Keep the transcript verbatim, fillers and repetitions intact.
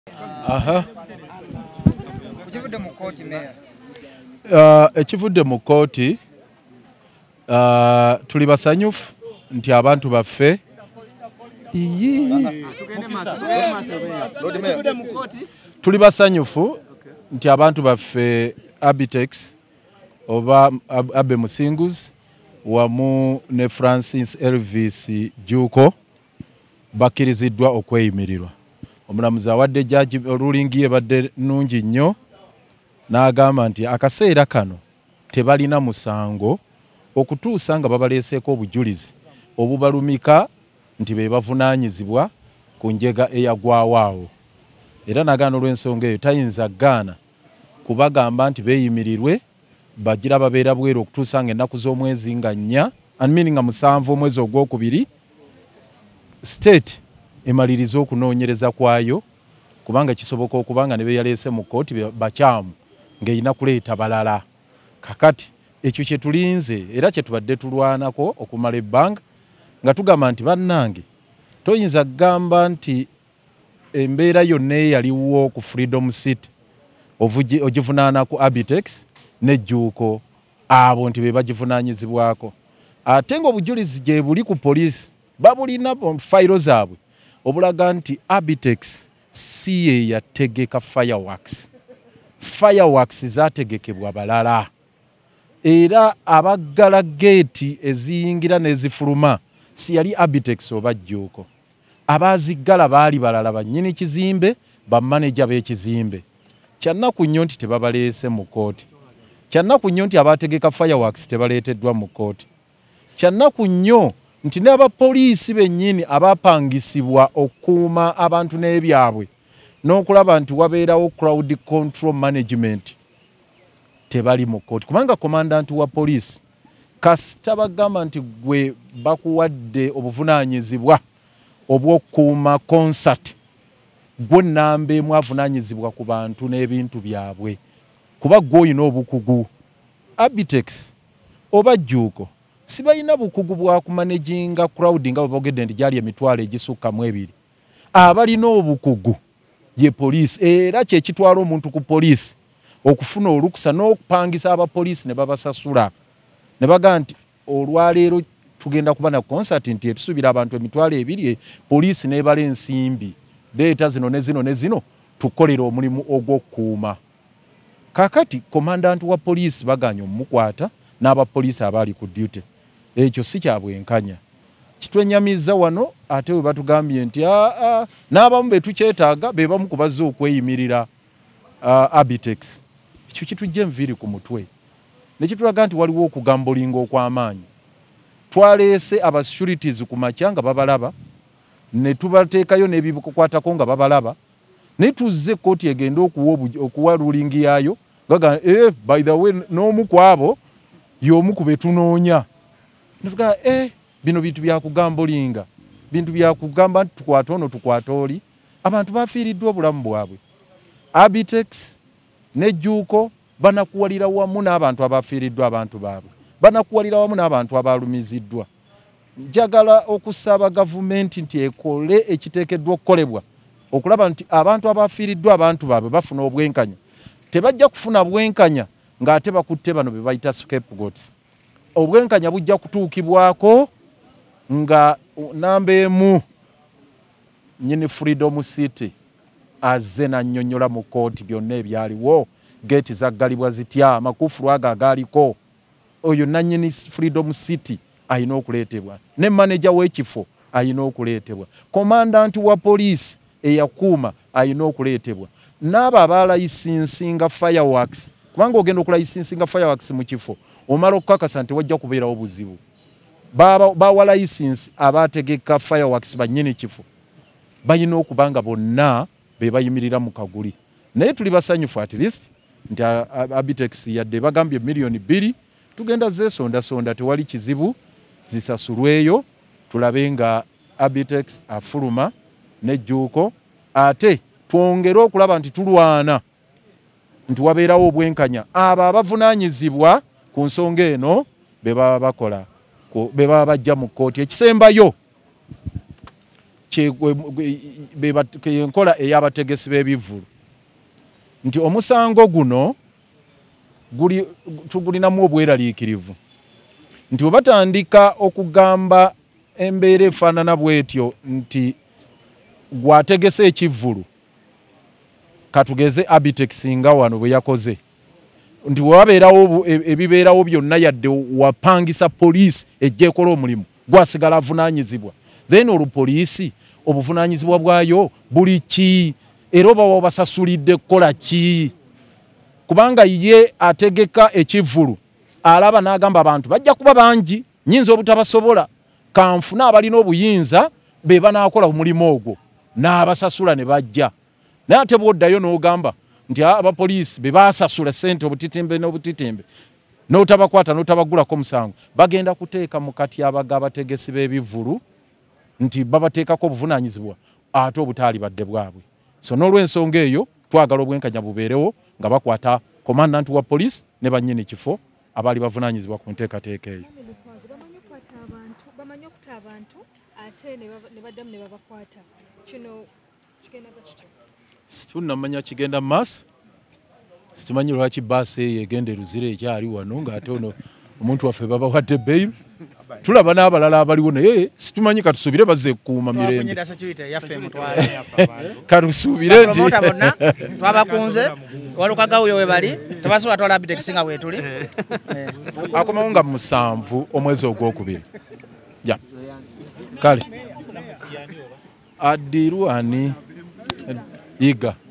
Aha. Ekivudde mu kooti meya. Uh, ekivudde mu kooti uh, tuli basanyufu nti abantu baffe tuli basanyufu nti abantu baffe Abitex oba Abe Musinguzi wamu ne Francis Elvis Juko bakiriziddwa okweyimirirwa. Omulamuzi awadde judge rulingi ebadde nungi nnyo n'agamba nti akaseera kano tebalina musango okutuusa nga babaleeseeko obujulizi obubalumika nti be bavunaanyizibwa ku njega eyagwawo awo. Era n'agaana olw'ensonga eyo tayinza gaana kubagamba nti beeyimirirwe bagira babeera bweru okutuusa nga ennaku z'omwezi nga nnya anmini nga musanvu omwezi ogwokubiri state emaliriza okunoonyereza kwayo kubanga kisoboka okubanga ne beyaleese mu kooti bakyamu ng'erina kuleeta balala. Kakati ekyo kye tulinze era kye tubadde tulwanako okumala ebbanga nga tugamba nti bannange toyinza kugamba nti embeera yonna eyaliwo ku Freedom City ogivunaana ku Abitex n'ejjuuko abo nti be bagivunaanyizibwako ate ng'obujulizi gye buli ku poliisi babulina fayiro zaabwe obulaga nti Abitex si ye yategeka fireworks. Fireworks zategekebwa balala era abaggala geeti eziyingira n'ezifuluma si yali Abitex oba jjuuko. Abaziggala baali balala bannyini kizimbe bamaneja b'ekizimbe. Kyannaku nnyo nti tebabaleese mu kooti. Kyannaku nnyo nti abategeka fireworks tebaleeteddwa mu kooti. Kyannaku nnyo nti n'abapoliisi bennyini abapangisibwa okukuuma abantu n'ebyabwe n'okulaba nti wabeerawo crowd control management tebali mu kooti kubanga commandant wa poliisi kasita bagamba nti gwe bakuwadde obuvunaanyizibwa obw'okukuuma concert gwe nnamba emu avunaanyizibwa ku bantu n'ebintu byabwe kuba gwe olina obukugu. Abitex oba jjuuko si balina bukugu bwa kumanaginga crowd nga bwogedde nti gyali emitwalo egisukka mu ebiri. Abalina obukugu ye poliisi era kye kitwala omuntu ku poliisi okufuna olukusa n'okupangisa abapoliisi ne babasasula ne baga nti olwaleero tugenda kuba na concert nti etusubira abantu emitwalo ebiri poliisi n'ebala ensimbi leeta zino ne zino ne zino tukolera omulimu ogw'okukuuma. Kakati commandant wa poliisi baganya omukwata n'abapoliisi abali ku duty. Ekyo si kya bwenkanya kitwenyamiza wano ate we batugambye nti n'abamu be tukyetaaga be bamu kubazza okweyimirira Abitex. Ekyo kitujja enviiri ku mutwe ne kitulaga nti waliwo okugambulinga okw'amaanyi. Twaleese aba securities ku makya nga babalaba ne tubateekayo n'ebikwatako nga babalaba ne tuzze kooti egenda okuwa rulingi yaayo gaga eh by the way n'omu kwabo y'omu ku be tunoonya. Nifuga eh bino bintu bya kugambulinga bintu bya kugamba nti tukwata ono tukwata oli abantu bafiiriddwa obulamu bwabwe. Abitex n'ejjuuko banakuwalira wamu n'abantu abafiiriddwa abantu baabwe banakuwalira wamu n'abantu abalumiziddwa. Njagala okusaba gavumenti nti ekole ekiteekeddwa okukolebwa okulaba nti abantu abafiiriddwa abantu baabwe bafuna obwenkanya. Tebajja kufuna bwenkanya ng'ate bakutte bano be bayita scapegoats. Obwenkanya bujja kutuukibwako nga namba emu nnyini Freedom City azze n'annyonnyola mu kooti byonna ebyaliwo geeti zaggalibwa zitya amakufulu ago agaaliko oyo nannyini Freedom City ayina okuleetebwa ne manager w'ekifo ayina okuleetebwa commandant wa poliisi eyakuuma ayina okuleetebwa n'abo abalayisinsinga fireworks kubanga ogenda okulayisinsinga fireworks mu kifo omala okukakasa nti wajja kubeerawo buzibu. Bawa layisinsi abategeka fireworks bannyini kifo balina okubanga bonna be bayimirira mu kaguli. Naye tuli basanyufu at least nti Abitex yadde bagambye miliyoni bbiri tugenda zeesondasonda tewali kizibu zisasulweyo tulabe nga Abitex afuluma n'ejjuuko ate twongere okulaba nti tulwana nti wabeerawo obwenkanya abo abavunaanyizibwa ku nsonga eno be baba bakola be baba bajja mu kooti. Ekisembayo enkola ey'abategesi b'ebivvulu nti omusango guno guli tugulinamu obweraliikirivu nti bwe batandika okugamba embeera efaanana bw'etyo nti gwategese ekivvulu katugeze Abitex nga wano bwe yakoze nti wabeerawo ebibeerawo byonna yadde wapangisa poliisi ejja ekola omulimu gwasigala avunaanyizibwa then olupoliisi obuvunaanyizibwa bwayo buli ki era oba wabasasulidde kukola ki kubanga ye ategeka ekivvulu alaba n'agamba abantu bajja kuba bangi nyinza obutabasobola kanfuna abalina obuyinza be banaakola omulimu ogwo n'abasasula ne bajja naye ate bw'oddayo n'ogamba nti abapoliisi be baasasula ssente obutitimbe n'obutitimbe n'otabakwata n'otabagulako musango bagenda kuteeka mu katyabaga abategesi b'ebivvulu nti babateekako obuvunaanyizibwa ate obutaali badde bwabwe so n'olw'ensonga eyo twagala obwenkanya bubeerewo nga bakwata komandanti wa poliisi ne bannyini kifo abaali bavunaanyizibwa ku nteekateeka eyo bamanyi okuta abantu ate ne baddamu ne babakwata kino kigenda bakitya situnamanya kigenda mu maaso situmanyi lwaki baasi eyo egenda eruzira ekyali wano ng'ate ono omuntu waffe babawadde beiru tulaba n'abalala abaliwo naye situmanyi katusuubire bazze kukuuma mirembe katusuubire nti twabakunze walukagawo we bali tebasobola twala Abitex nga bwe tuli akomawo nga musanvu omwezi ogwokubiri ja kale adirwani iga